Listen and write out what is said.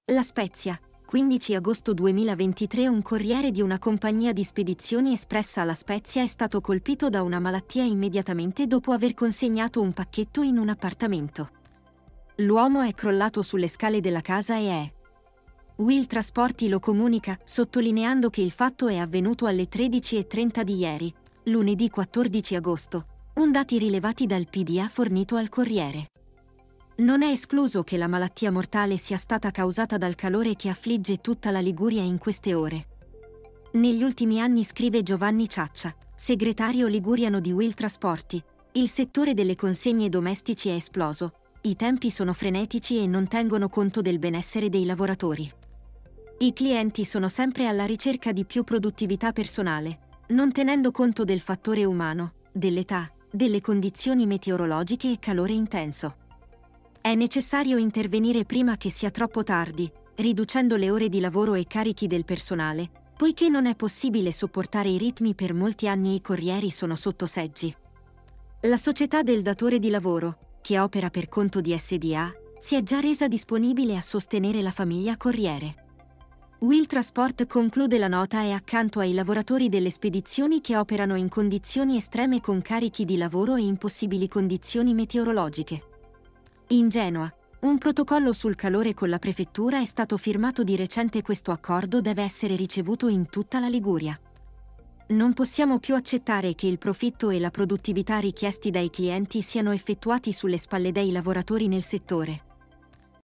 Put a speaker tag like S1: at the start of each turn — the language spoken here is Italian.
S1: La Spezia, 15 agosto 2023. Un corriere di una compagnia di spedizioni espressa alla Spezia è stato colpito da una malattia immediatamente dopo aver consegnato un pacchetto in un appartamento. L'uomo è crollato sulle scale della casa e è. Will Trasporti lo comunica, sottolineando che il fatto è avvenuto alle 13:30 di ieri, lunedì 14 agosto, con dati rilevati dal PDA fornito al Corriere. Non è escluso che la malattia mortale sia stata causata dal calore che affligge tutta la Liguria in queste ore. Negli ultimi anni, scrive Giovanni Ciaccia, segretario liguriano di Will Trasporti, il settore delle consegne domestici è esploso, i tempi sono frenetici e non tengono conto del benessere dei lavoratori. I clienti sono sempre alla ricerca di più produttività personale, non tenendo conto del fattore umano, dell'età, delle condizioni meteorologiche e calore intenso. È necessario intervenire prima che sia troppo tardi, riducendo le ore di lavoro e carichi del personale, poiché non è possibile sopportare i ritmi per molti anni. I corrieri sono sotto seggi. La società del datore di lavoro, che opera per conto di SDA, si è già resa disponibile a sostenere la famiglia Corriere. Will Transport conclude la nota e accanto ai lavoratori delle spedizioni che operano in condizioni estreme con carichi di lavoro e impossibili condizioni meteorologiche. In Genoa, un protocollo sul calore con la prefettura è stato firmato di recente. Questo accordo deve essere ricevuto in tutta la Liguria. Non possiamo più accettare che il profitto e la produttività richiesti dai clienti siano effettuati sulle spalle dei lavoratori nel settore.